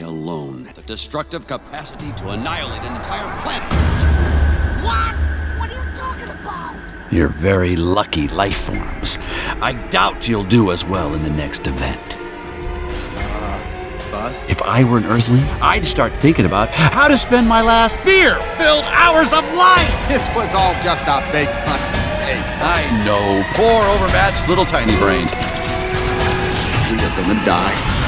alone. The destructive capacity to annihilate an entire planet. What? What are you talking about? You're very lucky life forms. I doubt you'll do as well in the next event. Buzz? If I were an Earthling, I'd start thinking about how to spend my last fear-filled hours of life! This was all just a big mistake. I know. Poor, overmatched, little tiny brains. We are gonna die.